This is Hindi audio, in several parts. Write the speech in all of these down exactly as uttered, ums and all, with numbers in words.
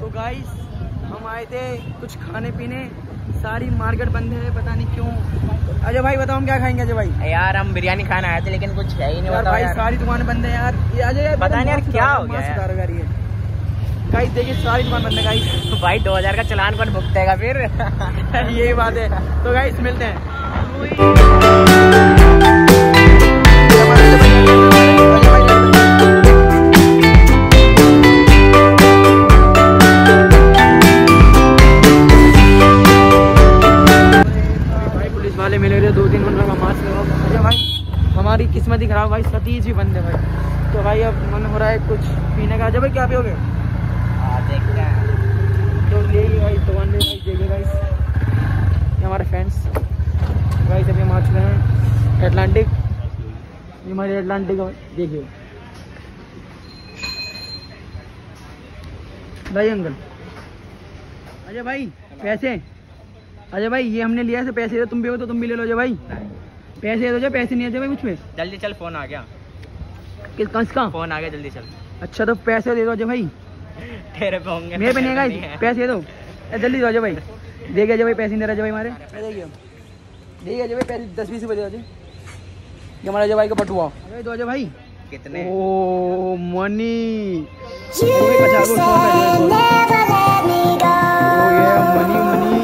तो गाइस हम आए थे कुछ खाने पीने, सारी मार्केट बंद है, पता नहीं क्यों। अजय भाई बताओ हम क्या खाएंगे? अजय भाई यार हम बिरयानी खाना आए थे लेकिन कुछ है ही नहीं। यार भाई यार। सारी दुकानें बंद है यार। ये अजय पता नहीं यार क्या हो गया यार। यार ये गाइस देखिए सारी दुकान बंद है गाइस। भाई दो हजार का चालान कौन भुगतेगा फिर? यही बात है। तो गाइस मिलते हैं। वाले मिले हुए दो तीन घंटे में मास्क लगा। अरे भाई हमारी किस्मत ही खराब भाई, सतीज भी बंद है भाई। तो भाई अब मन हो रहा है कुछ पीने का। अजय भाई क्या पियोगे? देखते हैं तो ले भाई तो वन भाई देखिए गाइस ये हमारे फ्रेंड्स गाइस अभी हम आ चुके हैं एटलांटिक। ये हमारे एटलांटिक देखिए भाई अंकल। अजय भाई पैसे। अजय भाई ये हमने लिया है, पैसे दे, तुम भी हो तो तुम भी ले लो। अजय भाई पैसे दो, पैसे नहीं अजय भाई कुछ में। जल्दी चल, फोन आ गया। किस किसका फोन आ गया, जल्दी चल। अच्छा तो पैसे दे दो अजय भाई। तेरे पे होंगे, मेरे पे नहीं है, पैसे दो जल्दी दो अजय भाई। देखिए अजय भाई पैसे नहीं दे रहा अजय भाई हमारे। देखिए देखिए अजय भाई पैसे दस बीस रुपये दे अजय। ये हमारे अजय भाई का बटुआ। अजय दो अजय भाई। कितने? ओ मनी मनी मनी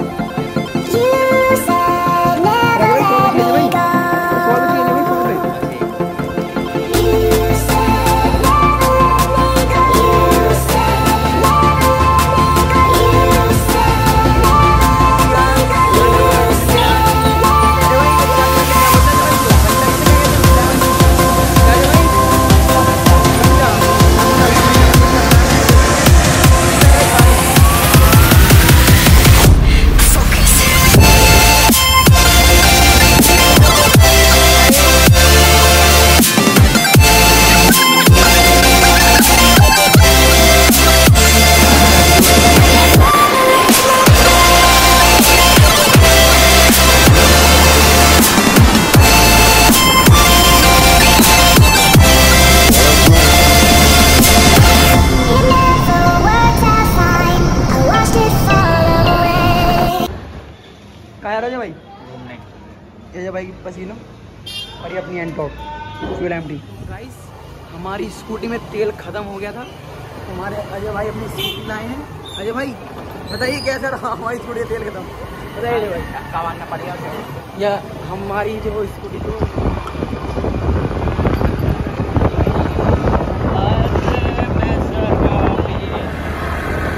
अजय भाई अजय भाई की पसीनो और ये अपनी एंटॉप फ्यूल एम्प्टी। गाइस हमारी स्कूटी में तेल खत्म हो गया था, हमारे अजय भाई अपनी स्कूटी लाए हैं। अजय भाई बताइए कैसा रहा हमारी स्कूटी में तेल खत्म? बताइए अजय भाई। कमाना पड़ेगा या हमारी जो स्कूटी को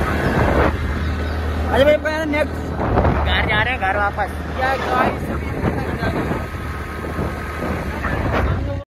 अजय भाई नेक्स्ट घर जा रहे हैं, घर वापस। क्या गाइस